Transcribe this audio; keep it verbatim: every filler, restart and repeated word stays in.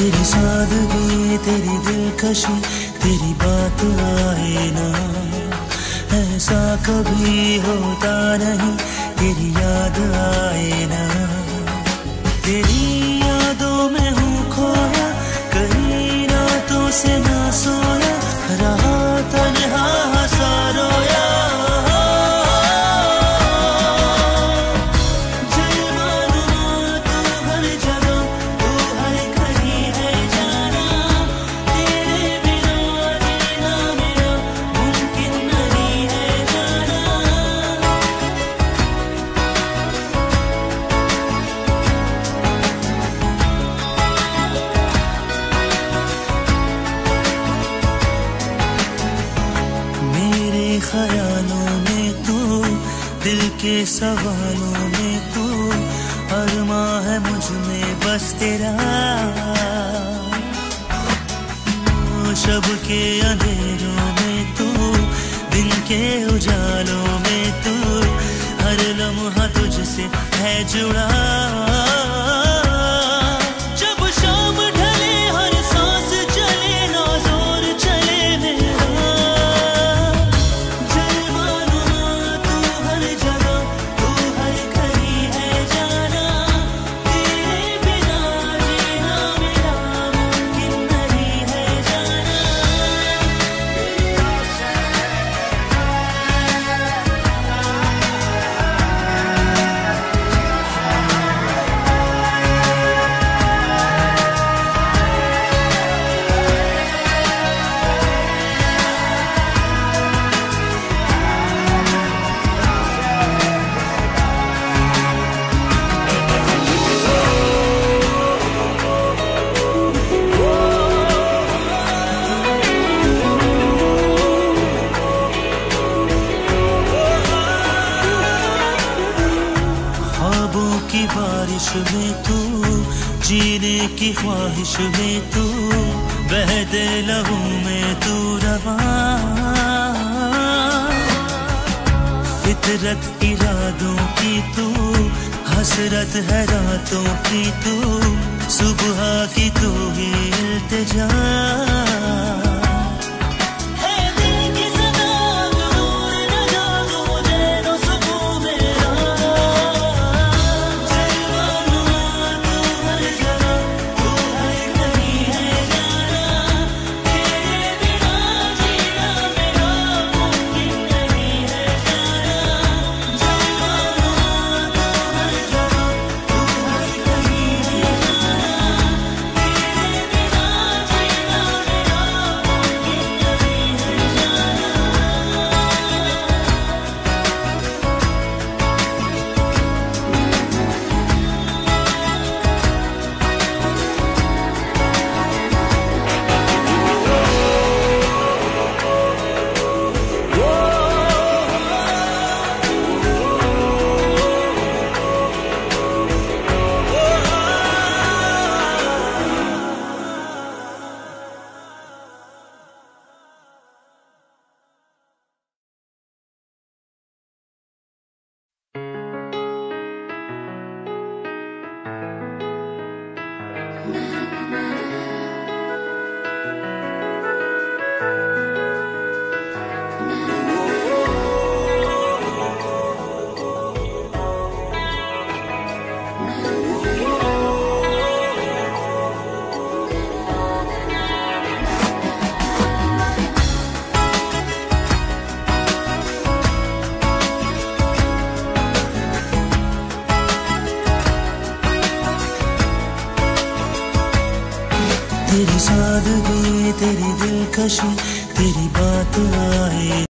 तेरी सादगी, तेरी दिलकशी, तेरी बात आए ना, ऐसा कभी होता नहीं, तेरी याद आए ना। तेरी यादों में हूँ खोया, कई रातों से ना सोया, रहा तन्हा सा रोया। ख्यालों में तू, दिल के सवालों में तू, अरमा है मुझ में बस तेरा। शब के अंधेरों में तू, दिन के उजालों में तू, हर लम्हा तुझसे है जुड़ा। की बारिश में तू, जीने की ख्वाहिश में तू, बहते लहू में तू रवा। फितरत इरादों की तू, हसरत है रातों की तू, सुबह की तू ही इल्तिजा। तेरी सादगी, तेरी दिलकशी, तेरी बात आए।